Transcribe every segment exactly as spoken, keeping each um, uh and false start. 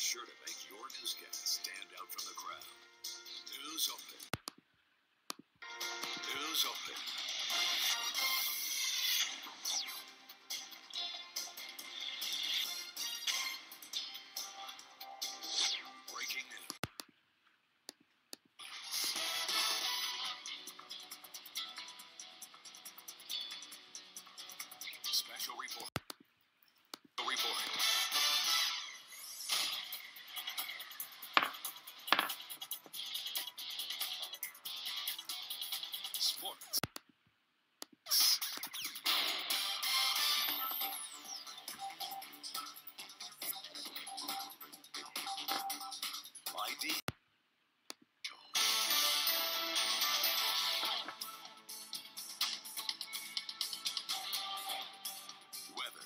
sure to make your newscast stand out from the crowd. News open. News open. Breaking news. Special report. Report. Sports. I D. Weather.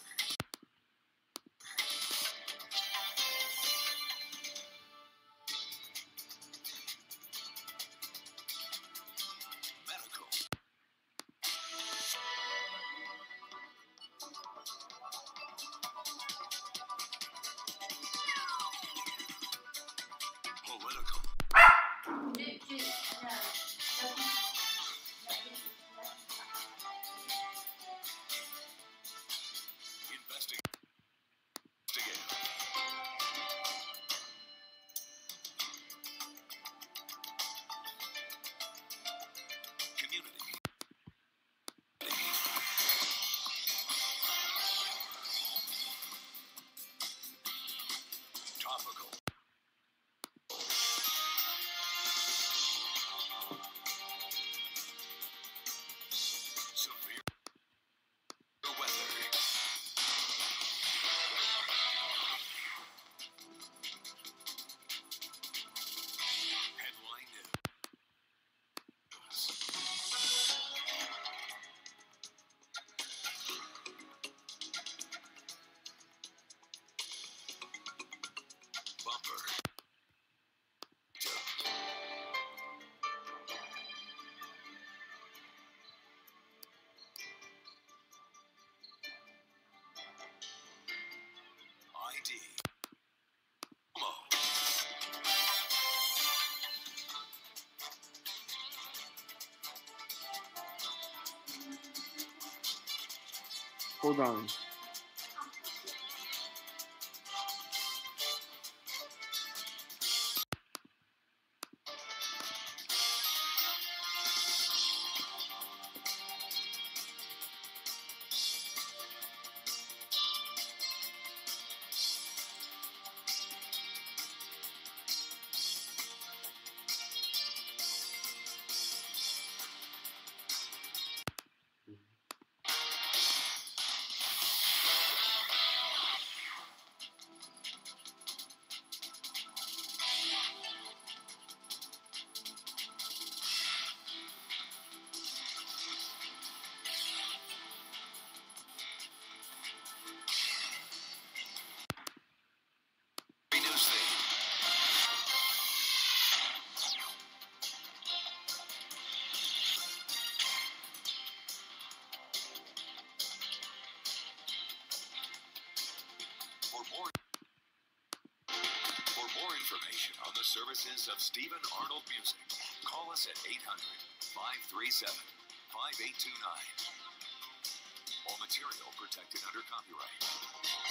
Medical. Political. Investing. Community. Topical. Severe weather. Headline news. Bumper. I D. Mo. Hold on. News feed. For more, for more information on the services of Stephen Arnold Music, call us at eight hundred, five three seven, five eight two nine. All material protected under copyright.